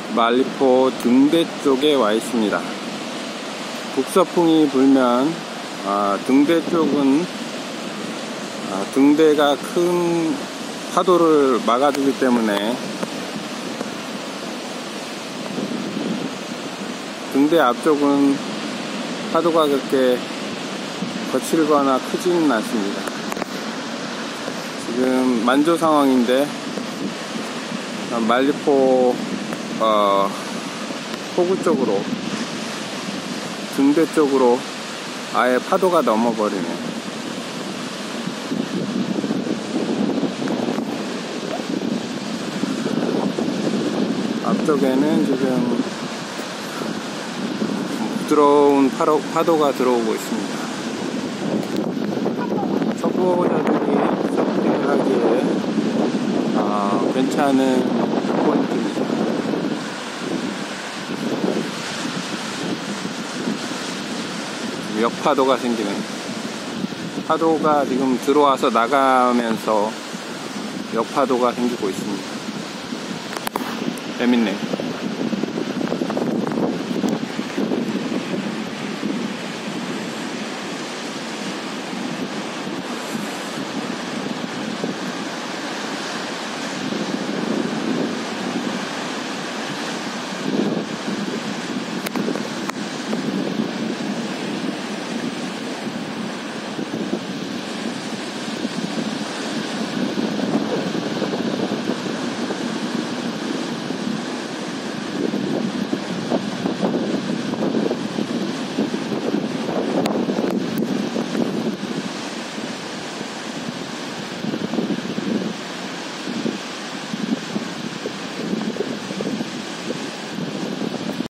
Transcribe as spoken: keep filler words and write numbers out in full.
말리포 등대 쪽에 와 있습니다. 북서풍이 불면 아, 등대 쪽은 아, 등대가 큰 파도를 막아주기 때문에 등대 앞쪽은 파도가 그렇게 거칠거나 크지는 않습니다. 지금 만조 상황인데 말리포 어, 포구 쪽으로 등대 쪽으로 아예 파도가 넘어버리네. 앞쪽에는 지금 부드러운 파도, 파도가 들어오고 있습니다. 초보자들이 서핑을 하기에 어, 괜찮은 포인트입니다. 역파도가 생기는, 파도가 지금 들어와서 나가면서 역파도가 생기고 있습니다. 재밌네.